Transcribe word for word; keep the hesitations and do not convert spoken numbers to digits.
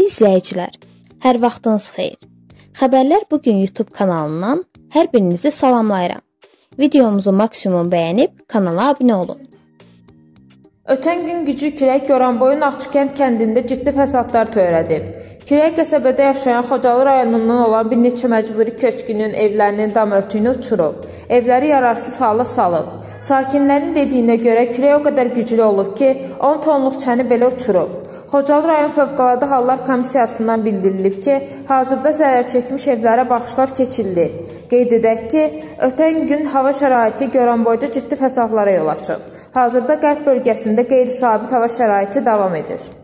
izləyicilər, hər vaxtınız xeyir. Xəbərlər bugün YouTube kanalından hər birinizi salamlayıram. Videomuzu maksimum bəyənib kanala abunə olun. Ötən gün güclü külək Goranboyun Ağçıkənd kəndində ciddi fəsadlar törədib. Külək qəsəbədə yaşayan Xocalı rayonundan olan bir neçə məcburi köçkünün evlərinin dam örtüyünü uçurub, evləri yararsız hala salıb. Sakinlərin dediyinə görə külək o qədər güclü olub ki, on tonluq çəni belə uçurub. Xocalı rayon Fövqəladə Hallar Komissiyasından bildirilib ki, hazırda zərər çəkmiş evlərə baxışlar keçirilir. Qeyd edək ki, ötən gün hava şəraiti Goranboyda ciddi fəsadlara yol açıb. Hazırda qərb bölgəsində qeyri-sabit hava şəraiti davam edir.